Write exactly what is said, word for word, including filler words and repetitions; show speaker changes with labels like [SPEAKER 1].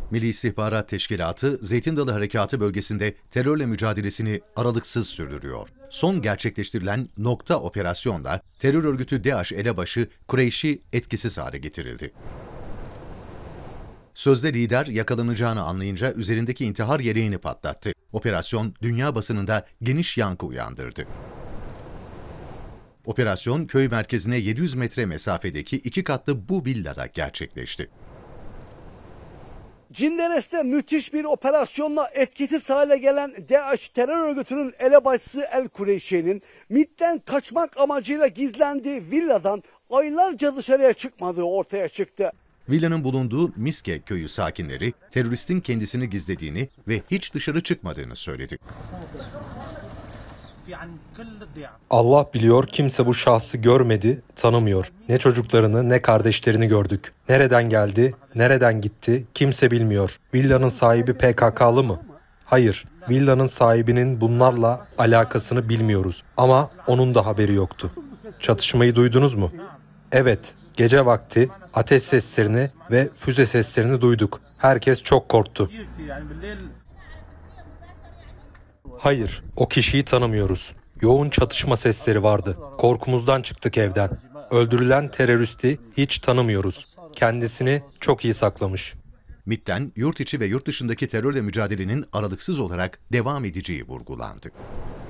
[SPEAKER 1] Milli İstihbarat Teşkilatı, Zeytin Dalı Harekatı bölgesinde terörle mücadelesini aralıksız sürdürüyor. Son gerçekleştirilen nokta operasyonla terör örgütü DAEŞ elebaşı Kureyşi etkisiz hale getirildi. Sözde lider yakalanacağını anlayınca üzerindeki intihar yeleğini patlattı. Operasyon dünya basınında geniş yankı uyandırdı. Operasyon köy merkezine yedi yüz metre mesafedeki iki katlı bu villada gerçekleşti.
[SPEAKER 2] Cinderes'te müthiş bir operasyonla etkisiz hale gelen DAEŞ terör örgütünün elebaşısı El Kureyşi'nin MİT'ten kaçmak amacıyla gizlendiği villadan aylarca dışarıya çıkmadığı ortaya çıktı.
[SPEAKER 1] Villanın bulunduğu Miske köyü sakinleri teröristin kendisini gizlediğini ve hiç dışarı çıkmadığını söyledi.
[SPEAKER 3] Allah biliyor, kimse bu şahsı görmedi, tanımıyor. Ne çocuklarını ne kardeşlerini gördük. Nereden geldi, nereden gitti kimse bilmiyor. Villanın sahibi P K K'lı mı? Hayır, villanın sahibinin bunlarla alakasını bilmiyoruz. Ama onun da haberi yoktu. Çatışmayı duydunuz mu? Evet, gece vakti ateş seslerini ve füze seslerini duyduk. Herkes çok korktu. Hayır, o kişiyi tanımıyoruz. Yoğun çatışma sesleri vardı. Korkumuzdan çıktık evden. Öldürülen teröristi hiç tanımıyoruz. Kendisini çok iyi saklamış.
[SPEAKER 1] MİT'ten yurt içi ve yurt dışındaki terörle mücadelenin aralıksız olarak devam edeceği vurgulandı.